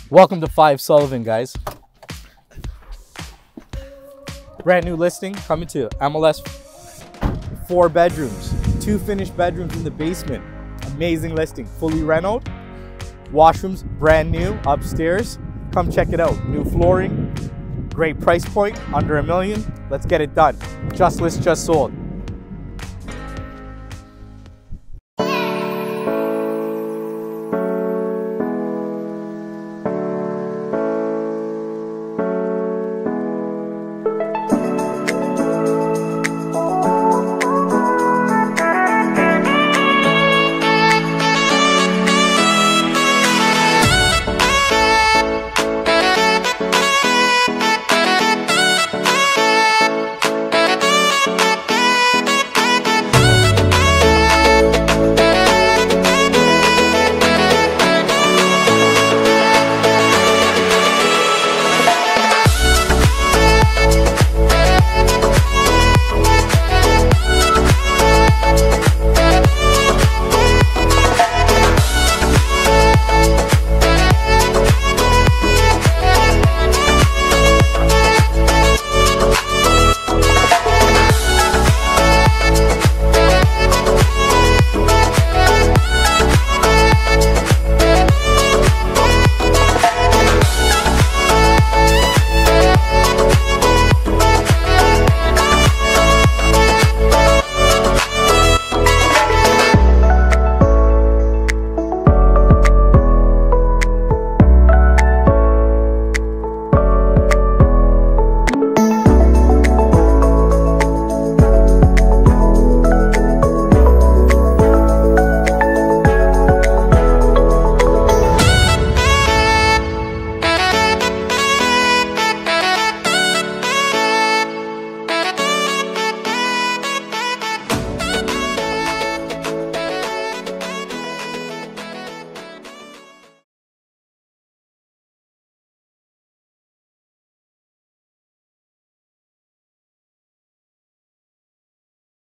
Welcome to 5 Sullivan, guys. Brand new listing coming to MLS. 4 bedrooms, 2 finished bedrooms in the basement. Amazing listing, fully renoed. Washrooms brand new upstairs. Come check it out. New flooring, great price point, under $1 million. Let's get it done. Just list, just sold.